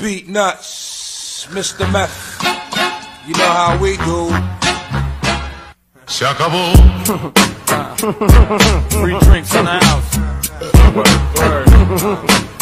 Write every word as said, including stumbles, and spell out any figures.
Beat Nuts, Mister Meth. You know how we do. Se acabó. Free drinks in the house. Word, word.